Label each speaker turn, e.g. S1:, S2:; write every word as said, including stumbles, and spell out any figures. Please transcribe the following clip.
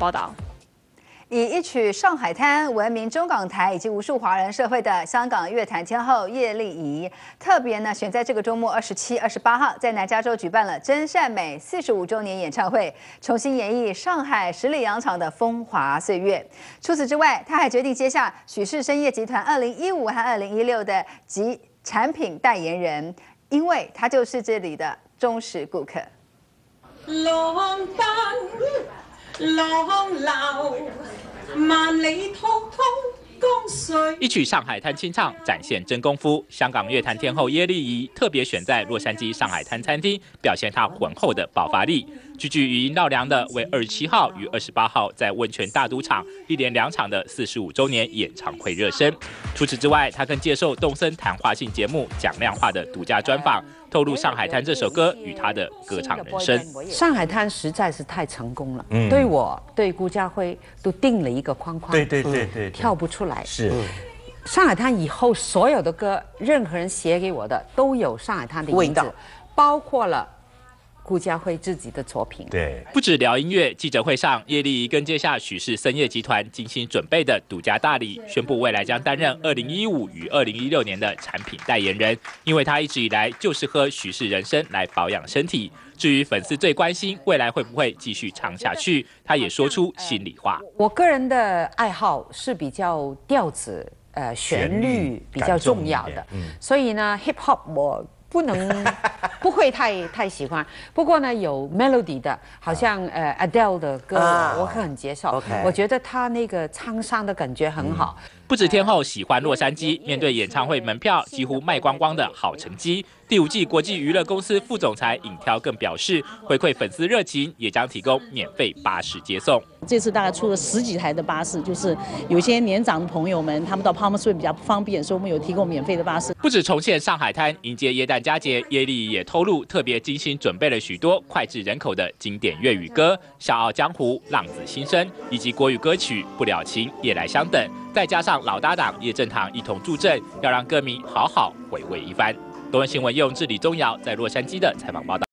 S1: 报道。
S2: 以一曲《上海滩》闻名中港台以及无数华人社会的香港乐坛天后叶丽仪，特别呢选在这个周末二十七、二十八号在南加州举办了真善美四十五周年演唱会，重新演绎上海十里洋场的风华岁月。除此之外，他还决定接下许氏深业集团二零一五和二零一六的及产品代言人，因为他就是这里的忠实顾客。
S3: 浪奔浪流。 万里滔滔江水。
S4: 一曲《上海滩》清唱，展现真功夫。香港乐坛天后叶丽仪特别选在洛杉矶上海滩餐厅，表现她浑厚的爆发力。句句语音绕梁的为二十七号与二十八号在温泉大赌场一连两场的四十五周年演唱会热身。除此之外，她更接受动森谈话性节目讲量化的独家专访，透露《上海滩》这首歌与她的歌唱人生。
S5: 上海滩实在是太成功了，嗯、对我对顾嘉辉都定了一个框框，
S6: 对对对 对, 对，
S5: 跳不出来。
S6: 是，
S5: 嗯、上海滩以后所有的歌，任何人写给我的都有上海滩的影子，包括了顾嘉辉自己的作品。
S6: 对，
S4: 不止聊音乐，记者会上，叶丽仪更接下许氏森业集团精心准备的独家大礼，宣布未来将担任二零一五与二零一六年的产品代言人，因为她一直以来就是喝许氏人参来保养身体。 至于粉丝最关心未来会不会继续唱下去，他也说出心里话。
S5: 我个人的爱好是比较调子，呃，旋律比较重要的，嗯、所以呢 ，hip hop 我不能不会太太喜欢。不过呢，有 melody 的，好像呃 Adele 的歌，啊、我很接受。Okay. 我觉得他那个沧桑的感觉很好。嗯
S4: 不止天后喜欢洛杉矶，面对演唱会门票几乎卖光光的好成绩，第五季国际娱乐公司副总裁尹挑更表示，回馈粉丝热情，也将提供免费巴士接送。
S7: 这次大概出了十几台的巴士，就是有些年长的朋友们，他们到 Palm Springs 比较不方便，所以我们有提供免费的巴士。
S4: 不止重现上海滩，迎接耶诞佳节，叶丽仪也透露特别精心准备了许多脍炙人口的经典粤语歌，《笑傲江湖》《浪子心声》，以及国语歌曲《不了情》《夜来香》等。 再加上老搭档叶振棠一同助阵，要让歌迷好好回味一番。东森新闻用至李宗尧在洛杉矶的采访报道。